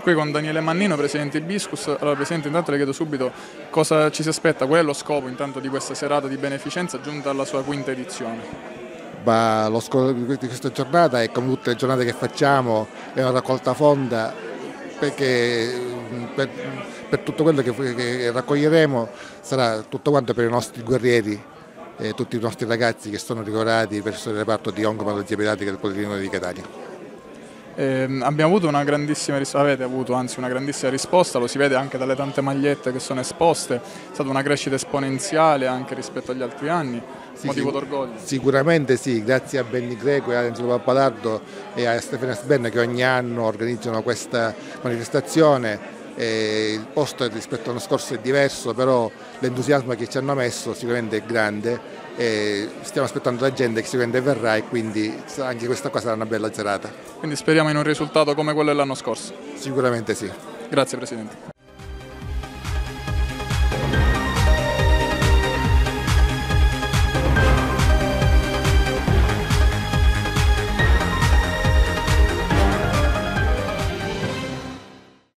qui con Daniele Mannino, Presidente Ibiscus. Allora Presidente, intanto le chiedo subito cosa ci si aspetta, qual è lo scopo intanto di questa serata di beneficenza giunta alla sua quinta edizione? Lo scopo di questa giornata è, come tutte le giornate che facciamo, è una raccolta fonda perché per tutto quello che raccoglieremo sarà tutto quanto per i nostri guerrieri e tutti i nostri ragazzi che sono ricoverati presso il reparto di oncopatologia pediatrica del Policlinico di Catania. Abbiamo avuto una grandissima avete avuto anzi una grandissima risposta, lo si vede anche dalle tante magliette che sono esposte, è stata una crescita esponenziale anche rispetto agli altri anni, motivo d'orgoglio. Sicuramente sì, grazie a Benny Greco e a Angelo Pappalardo e a Stefano Sbenna che ogni anno organizzano questa manifestazione. Il posto rispetto all'anno scorso è diverso, però l'entusiasmo che ci hanno messo sicuramente è grande e stiamo aspettando la gente che sicuramente verrà e quindi anche questa qua sarà una bella serata. Quindi speriamo in un risultato come quello dell'anno scorso. Sicuramente sì. Grazie Presidente.